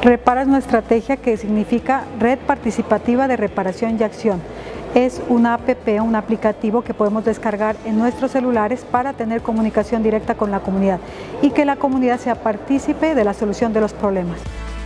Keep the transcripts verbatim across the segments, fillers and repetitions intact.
Repara es una estrategia que significa Red Participativa de Reparación y Acción. Es una app, un aplicativo que podemos descargar en nuestros celulares para tener comunicación directa con la comunidad y que la comunidad sea partícipe de la solución de los problemas.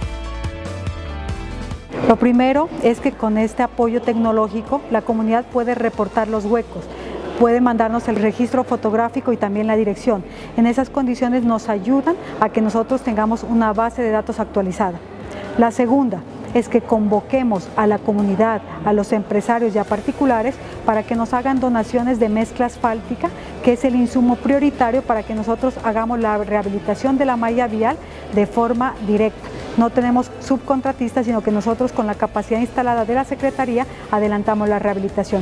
Lo primero es que con este apoyo tecnológico la comunidad puede reportar los huecos, puede mandarnos el registro fotográfico y también la dirección. En esas condiciones nos ayudan a que nosotros tengamos una base de datos actualizada. La segunda es que convoquemos a la comunidad, a los empresarios y a particulares para que nos hagan donaciones de mezcla asfáltica, que es el insumo prioritario para que nosotros hagamos la rehabilitación de la malla vial de forma directa. No tenemos subcontratistas, sino que nosotros con la capacidad instalada de la Secretaría adelantamos la rehabilitación.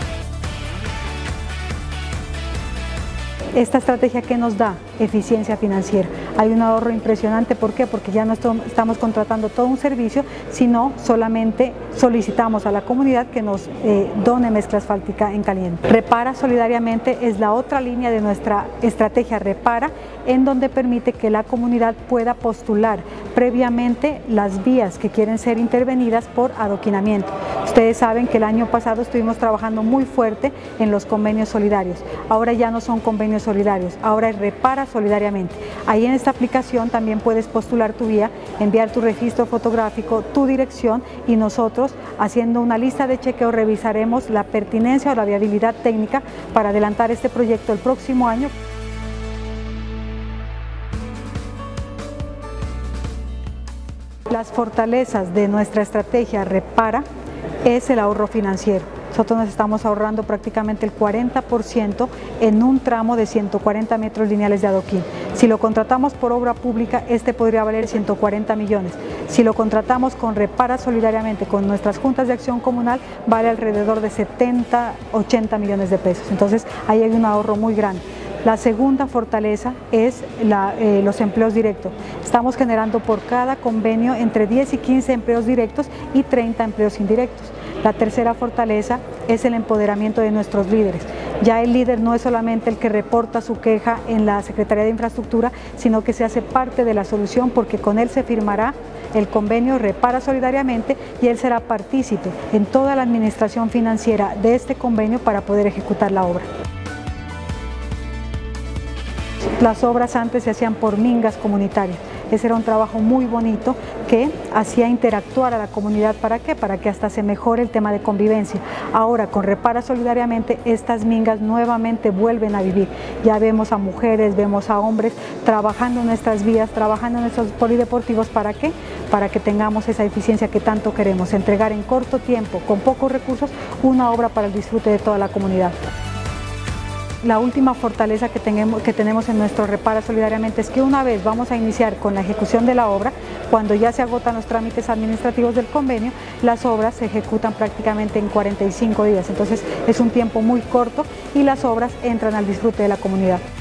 Esta estrategia, ¿qué nos da? Eficiencia financiera. Hay un ahorro impresionante, ¿por qué? Porque ya no estamos contratando todo un servicio, sino solamente solicitamos a la comunidad que nos eh, done mezcla asfáltica en caliente. Repara Solidariamente es la otra línea de nuestra estrategia Repara, en donde permite que la comunidad pueda postular previamente las vías que quieren ser intervenidas por adoquinamiento. Ustedes saben que el año pasado estuvimos trabajando muy fuerte en los convenios solidarios. Ahora ya no son convenios solidarios, ahora es Repara Solidariamente. Ahí en esta aplicación también puedes postular tu vía, enviar tu registro fotográfico, tu dirección y nosotros, haciendo una lista de chequeo, revisaremos la pertinencia o la viabilidad técnica para adelantar este proyecto el próximo año. Las fortalezas de nuestra estrategia Repara es el ahorro financiero. Nosotros nos estamos ahorrando prácticamente el cuarenta por ciento en un tramo de ciento cuarenta metros lineales de adoquín. Si lo contratamos por obra pública, este podría valer ciento cuarenta millones. Si lo contratamos con Repara Solidariamente, con nuestras juntas de acción comunal, vale alrededor de setenta, ochenta millones de pesos. Entonces ahí hay un ahorro muy grande. La segunda fortaleza es la, eh, los empleos directos. Estamos generando por cada convenio entre diez y quince empleos directos y treinta empleos indirectos. La tercera fortaleza es el empoderamiento de nuestros líderes. Ya el líder no es solamente el que reporta su queja en la Secretaría de Infraestructura, sino que se hace parte de la solución porque con él se firmará el convenio Repara Solidariamente y él será partícipe en toda la administración financiera de este convenio para poder ejecutar la obra. Las obras antes se hacían por mingas comunitarias. Ese era un trabajo muy bonito que hacía interactuar a la comunidad. ¿Para qué? Para que hasta se mejore el tema de convivencia. Ahora, con Repara Solidariamente, estas mingas nuevamente vuelven a vivir. Ya vemos a mujeres, vemos a hombres trabajando en nuestras vías, trabajando en nuestros polideportivos. ¿Para qué? Para que tengamos esa eficiencia que tanto queremos, entregar en corto tiempo, con pocos recursos, una obra para el disfrute de toda la comunidad. La última fortaleza que tenemos, que tenemos en nuestro Repara Solidariamente es que una vez vamos a iniciar con la ejecución de la obra, cuando ya se agotan los trámites administrativos del convenio, las obras se ejecutan prácticamente en cuarenta y cinco días. Entonces es un tiempo muy corto y las obras entran al disfrute de la comunidad.